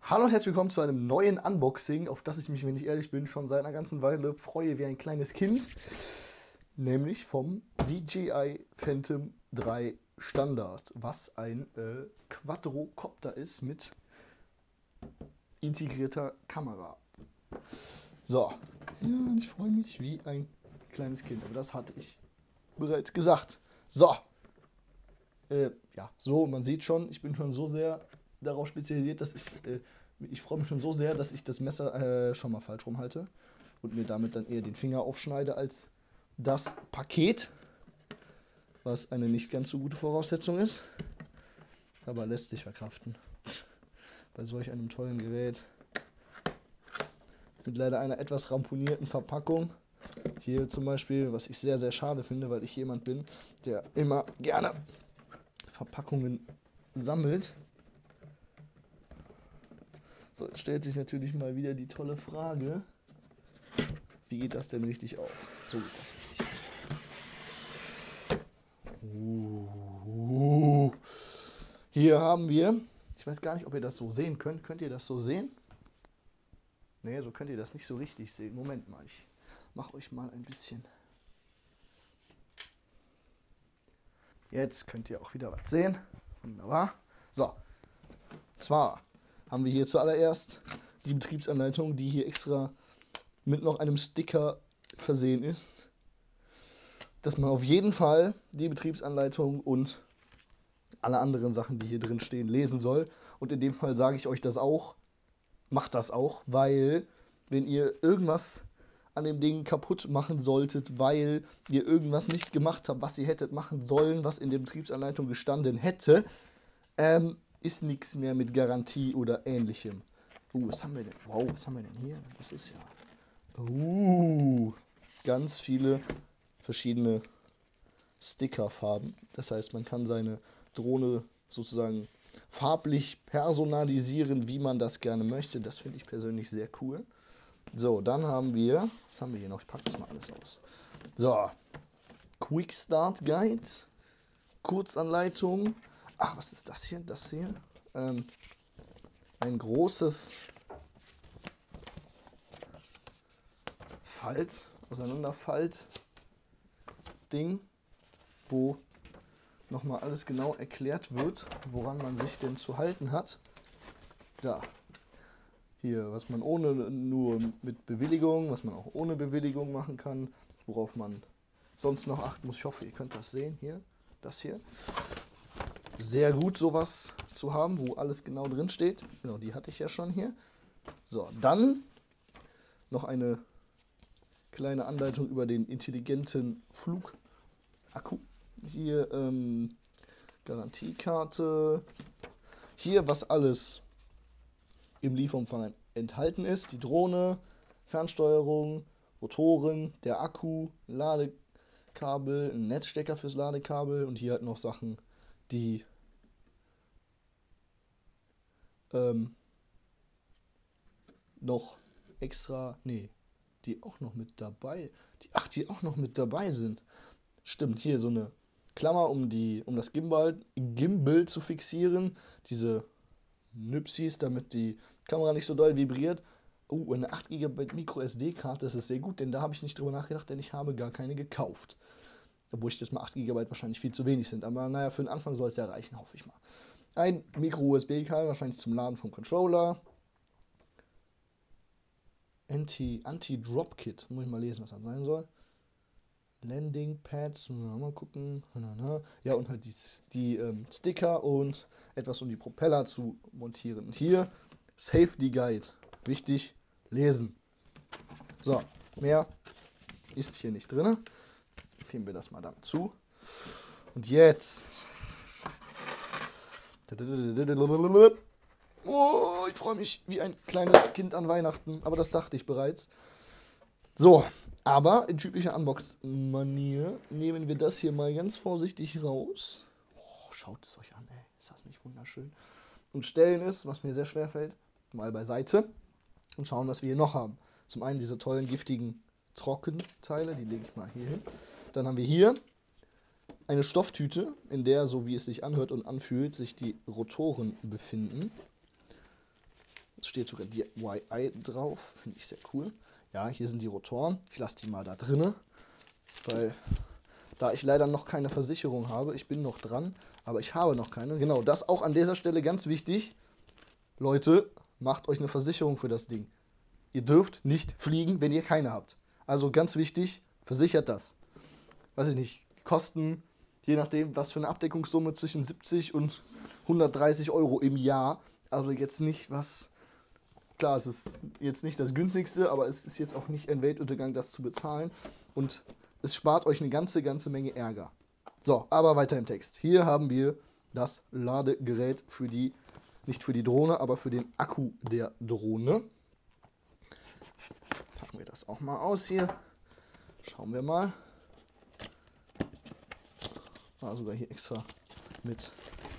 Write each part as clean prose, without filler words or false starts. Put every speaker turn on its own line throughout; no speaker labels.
Hallo und herzlich willkommen zu einem neuen Unboxing, auf das ich mich, wenn ich ehrlich bin, schon seit einer ganzen Weile freue wie ein kleines Kind. Nämlich vom DJI Phantom 3 Standard, was ein Quadrocopter ist mit integrierter Kamera. So, ja, ich freue mich wie ein kleines Kind, aber das hatte ich bereits gesagt. So, ja, so, man sieht schon, ich bin schon so sehr darauf spezialisiert, dass ich freue mich schon so sehr, dass ich das Messer schon mal falsch rumhalte und mir damit dann eher den Finger aufschneide als das Paket, was eine nicht ganz so gute Voraussetzung ist, aber lässt sich verkraften bei solch einem tollen Gerät mit leider einer etwas ramponierten Verpackung. Hier zum Beispiel, was ich sehr, sehr schade finde, weil ich jemand bin, der immer gerne Verpackungen sammelt. So, jetzt stellt sich natürlich mal wieder die tolle Frage, wie geht das denn richtig auf? So geht das richtig auf. Hier haben wir, ich weiß gar nicht, ob ihr das so sehen könnt. Könnt ihr das so sehen? Ne, so könnt ihr das nicht so richtig sehen. Moment mal, ich mache euch mal ein bisschen. Jetzt könnt ihr auch wieder was sehen. Wunderbar. So, zwar haben wir hier zuallererst die Betriebsanleitung, die hier extra mit noch einem Sticker versehen ist, dass man auf jeden Fall die Betriebsanleitung und alle anderen Sachen, die hier drin stehen, lesen soll. Und in dem Fall sage ich euch das auch, macht das auch, weil wenn ihr irgendwas an dem Ding kaputt machen solltet, weil ihr irgendwas nicht gemacht habt, was ihr hättet machen sollen, was in der Betriebsanleitung gestanden hätte, ist nichts mehr mit Garantie oder ähnlichem. Was haben wir denn? Wow, was haben wir denn hier? Das ist ja... ganz viele verschiedene Stickerfarben. Das heißt, man kann seine Drohne sozusagen farblich personalisieren, wie man das gerne möchte. Das finde ich persönlich sehr cool. So, dann haben wir... Was haben wir hier noch? Ich packe das mal alles aus. So, Quick Start Guide, Kurzanleitung. Ach, was ist das hier? Das hier? Ein großes Auseinanderfalt-Ding, wo nochmal alles genau erklärt wird, woran man sich denn zu halten hat. Da. Hier, was man nur mit Bewilligung, was man auch ohne Bewilligung machen kann, worauf man sonst noch achten muss. Ich hoffe, ihr könnt das sehen. Hier, das hier. Sehr gut, sowas zu haben, wo alles genau drin steht. Genau, die hatte ich ja schon hier. So, dann noch eine kleine Anleitung über den intelligenten Flugakku. Hier Garantiekarte. Hier, was alles im Lieferumfang enthalten ist. Die Drohne, Fernsteuerung, Rotoren, der Akku, Ladekabel, ein Netzstecker fürs Ladekabel und hier halt noch Sachen, die noch extra, nee, die auch noch mit dabei, die auch noch mit dabei sind. Stimmt, hier so eine Klammer, um das Gimbal zu fixieren, diese Nüpsis, damit die Kamera nicht so doll vibriert. Eine 8 GB Micro SD-Karte, das ist sehr gut, denn da habe ich nicht drüber nachgedacht, denn ich habe gar keine gekauft. Obwohl ich das mal 8 GB wahrscheinlich viel zu wenig sind. Aber naja, für den Anfang soll es ja reichen, hoffe ich mal. Ein Micro-USB-Kabel, wahrscheinlich zum Laden vom Controller. Anti-Drop-Kit, muss ich mal lesen, was das sein soll. Landing Pads, mal gucken. Ja, und halt die Sticker und etwas, um die Propeller zu montieren. Und hier Safety Guide. Wichtig, lesen. So, mehr ist hier nicht drin. Nehmen wir das mal damit zu. Und jetzt. Oh, ich freue mich wie ein kleines Kind an Weihnachten, aber das sagte ich bereits. So, aber in typischer Unbox-Manier nehmen wir das hier mal ganz vorsichtig raus. Oh, schaut es euch an, ey. Ist das nicht wunderschön? Und stellen es, was mir sehr schwer fällt, mal beiseite und schauen, was wir hier noch haben. Zum einen diese tollen, giftigen Trockenteile, die lege ich mal hier hin. Dann haben wir hier eine Stofftüte, in der, so wie es sich anhört und anfühlt, sich die Rotoren befinden. Es steht sogar DIY drauf, finde ich sehr cool. Ja, hier sind die Rotoren. Ich lasse die mal da drinne, weil da ich leider noch keine Versicherung habe, ich bin noch dran, aber ich habe noch keine. Genau, das auch an dieser Stelle ganz wichtig. Leute, macht euch eine Versicherung für das Ding. Ihr dürft nicht fliegen, wenn ihr keine habt. Also ganz wichtig, versichert das. Weiß ich nicht, Kosten, je nachdem, was für eine Abdeckungssumme, zwischen 70 und 130 Euro im Jahr. Also jetzt nicht was, klar, es ist jetzt nicht das günstigste, aber es ist jetzt auch nicht ein Weltuntergang, das zu bezahlen. Und es spart euch eine ganze Menge Ärger. So, aber weiter im Text. Hier haben wir das Ladegerät für die, nicht für die Drohne, aber für den Akku der Drohne. Packen wir das auch mal aus hier. Schauen wir mal. Ah, sogar hier extra mit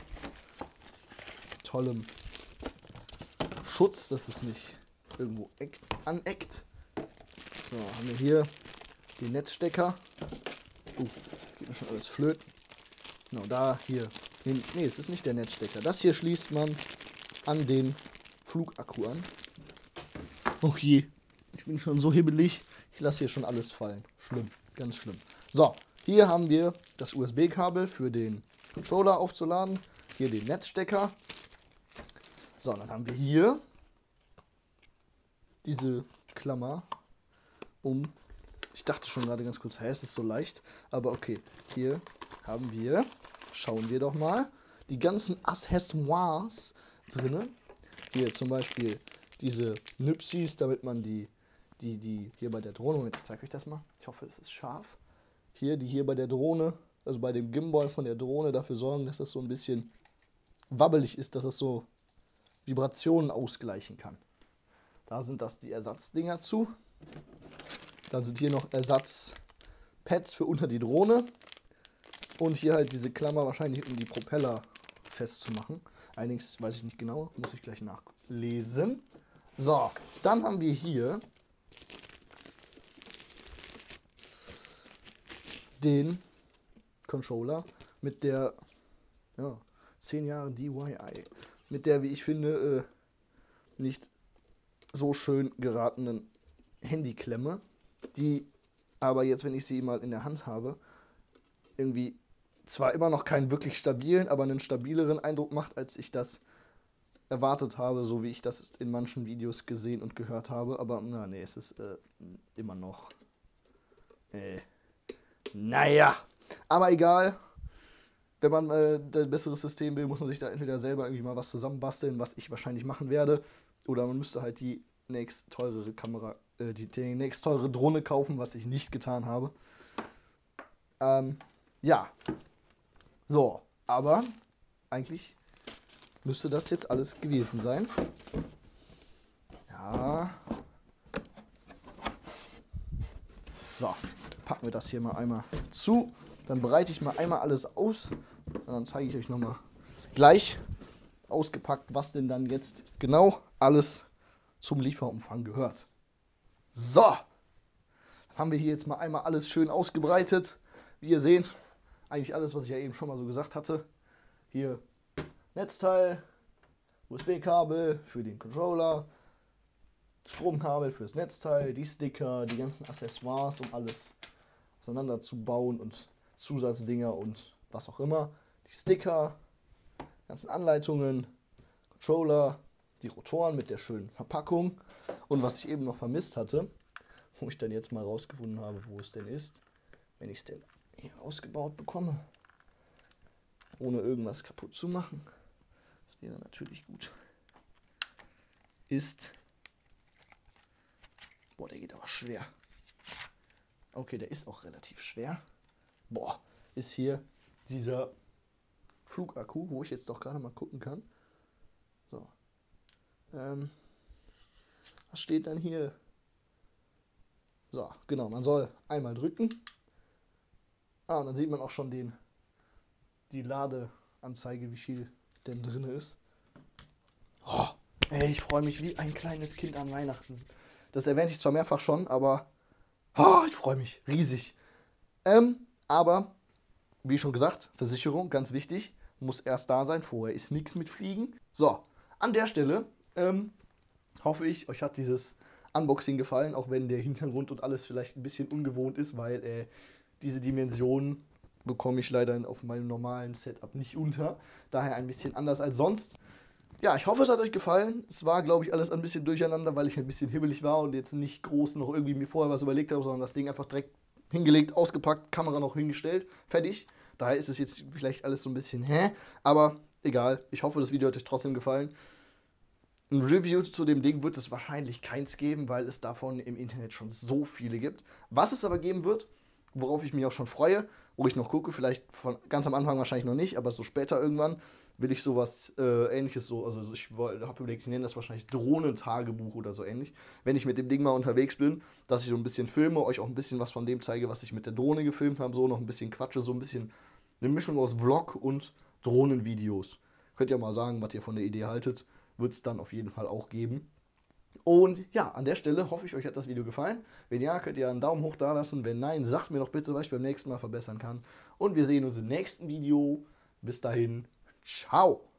tollem Schutz, dass es nicht irgendwo aneckt. So, haben wir hier den Netzstecker. Geht mir schon alles flöten. Genau, da, hier. Nee, es ist nicht der Netzstecker. Das hier schließt man an den Flugakku an. Oh je, ich bin schon so hibbelig. Ich lasse hier schon alles fallen. Schlimm, ganz schlimm. So, hier haben wir das USB-Kabel für den Controller aufzuladen. Hier den Netzstecker. So, dann haben wir hier diese Klammer um. Ich dachte schon gerade ganz kurz, es ist so leicht. Aber okay, hier haben wir, schauen wir doch mal, die ganzen Accessoires drin. Hier zum Beispiel diese Nüpsis, damit man die hier bei der Drohne, Moment, ich zeige euch das mal. Ich hoffe, es ist scharf. Hier, die hier bei der Drohne, also bei dem Gimbal von der Drohne, dafür sorgen, dass das so ein bisschen wabbelig ist, dass es so Vibrationen ausgleichen kann. Da sind das die Ersatzdinger zu. Dann sind hier noch Ersatzpads für unter die Drohne. Und hier halt diese Klammer wahrscheinlich, um die Propeller festzumachen. Allerdings weiß ich nicht genau, muss ich gleich nachlesen. So, dann haben wir hier den Controller mit der 10 Jahre DIY. Mit der, wie ich finde, nicht so schön geratenen Handyklemme, die aber jetzt, wenn ich sie mal in der Hand habe, irgendwie zwar immer noch keinen wirklich stabilen, aber einen stabileren Eindruck macht, als ich das erwartet habe, so wie ich das in manchen Videos gesehen und gehört habe. Aber nee, es ist immer noch naja, aber egal. Wenn man ein besseres System will, muss man sich da entweder selber irgendwie mal was zusammenbasteln, was ich wahrscheinlich machen werde. Oder man müsste halt die nächst teurere Kamera, die nächst teure Drohne kaufen, was ich nicht getan habe. Ja. So, aber eigentlich müsste das jetzt alles gewesen sein. Ja. So, packen wir das hier mal einmal zu. Dann bereite ich mal einmal alles aus. Und dann zeige ich euch nochmal gleich ausgepackt, was denn dann jetzt genau alles zum Lieferumfang gehört. So, dann haben wir hier jetzt mal einmal alles schön ausgebreitet. Wie ihr seht, eigentlich alles, was ich ja eben schon mal so gesagt hatte. Hier Netzteil, USB-Kabel für den Controller, Stromkabel fürs Netzteil, die Sticker, die ganzen Accessoires, um alles auseinanderzubauen und Zusatzdinger und was auch immer. Die Sticker, ganzen Anleitungen, Controller, die Rotoren mit der schönen Verpackung und was ich eben noch vermisst hatte, wo ich dann jetzt mal rausgefunden habe, wo es denn ist, wenn ich es denn hier ausgebaut bekomme, ohne irgendwas kaputt zu machen. Das wäre natürlich gut. Ist, boah, der geht aber schwer. Okay, der ist auch relativ schwer. Boah, ist hier dieser Flugakku, wo ich jetzt doch gerade mal gucken kann. So. Was steht dann hier? So, genau, man soll einmal drücken. Und dann sieht man auch schon die Ladeanzeige, wie viel denn drin ist. Oh, ey, ich freue mich wie ein kleines Kind an Weihnachten. Das erwähnte ich zwar mehrfach schon, aber ich freue mich riesig. Aber, wie schon gesagt, Versicherung, ganz wichtig, muss erst da sein. Vorher ist nichts mit Fliegen. So, an der Stelle hoffe ich, euch hat dieses Unboxing gefallen, auch wenn der Hintergrund und alles vielleicht ein bisschen ungewohnt ist, weil diese Dimensionen bekomme ich leider auf meinem normalen Setup nicht unter. Daher ein bisschen anders als sonst. Ja, ich hoffe, es hat euch gefallen. Es war, glaube ich, alles ein bisschen durcheinander, weil ich ein bisschen hibbelig war und jetzt nicht groß noch irgendwie mir vorher was überlegt habe, sondern das Ding einfach direkt hingelegt, ausgepackt, Kamera noch hingestellt, fertig. Daher ist es jetzt vielleicht alles so ein bisschen aber egal. Ich hoffe, das Video hat euch trotzdem gefallen. Ein Review zu dem Ding wird es wahrscheinlich keins geben, weil es davon im Internet schon so viele gibt. Was es aber geben wird, worauf ich mich auch schon freue, wo ich noch gucke, vielleicht von ganz am Anfang wahrscheinlich noch nicht, aber so später irgendwann will ich sowas Ähnliches so, also ich habe überlegt, ich nenne das wahrscheinlich Drohnentagebuch oder so ähnlich, wenn ich mit dem Ding mal unterwegs bin, dass ich so ein bisschen filme, euch auch ein bisschen was von dem zeige, was ich mit der Drohne gefilmt habe, so noch ein bisschen quatsche, so ein bisschen eine Mischung aus Vlog und Drohnenvideos. Könnt ihr mal sagen, was ihr von der Idee haltet, wird es dann auf jeden Fall auch geben. Und ja, an der Stelle hoffe ich, euch hat das Video gefallen. Wenn ja, könnt ihr einen Daumen hoch da lassen. Wenn nein, sagt mir doch bitte, was ich beim nächsten Mal verbessern kann. Und wir sehen uns im nächsten Video. Bis dahin, ciao.